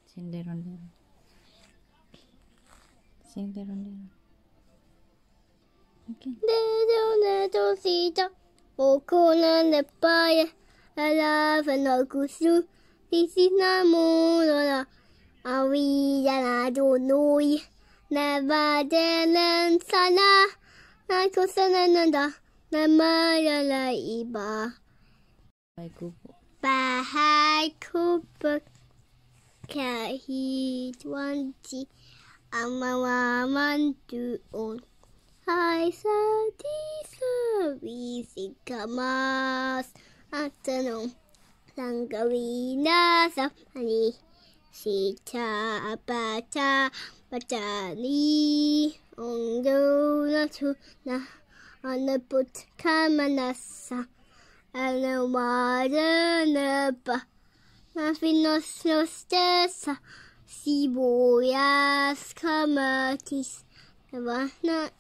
Cinderella. Cinderella. Okay. Little Caesar, Okona the fire, alive and no kusu. This is not more. Are we I don't know? Never did sana. I could send another. Namaya iba. Bahai Cooper. He 20. Amaman to own. I saw this easy kamas. Afternoon. Sangarina Safani. Sita Bata Batani. On the na on the put Kamanasa. And the water never. Nothing no stessa. Sibuyas kamatis. Savannah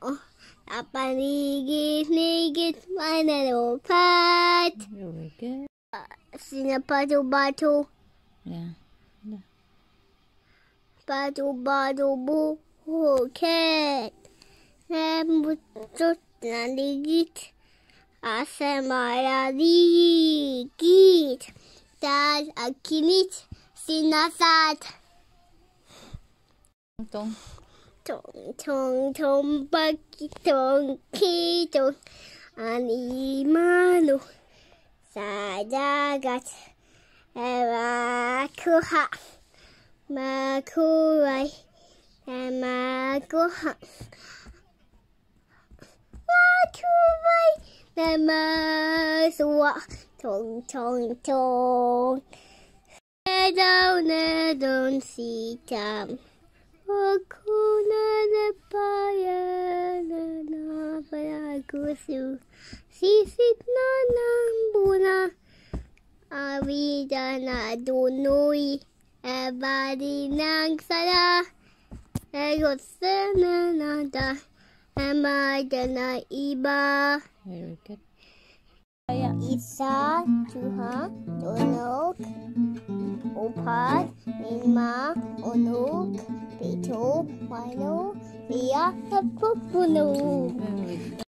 Tapanigit nigit my little pat. Very good. Sinapato. Yeah. Pato boo cat. Nambut naligit. Asemaya ligit. Dad akinit. Sinasat. Tong. Tong bagi tong kitong animalo sa dagat makuha makuhay makuha makuhay na masuwa tong na doon si Tam. Okuna na paya na palagusu. Sisit na ng buna. Awida na dunoy. Ebadi ng sala. Egosa na nada. Amada na iba. Very good. Isa, tuha, tunog, upat, lima, unog, pito, walo, liya, at pupunog.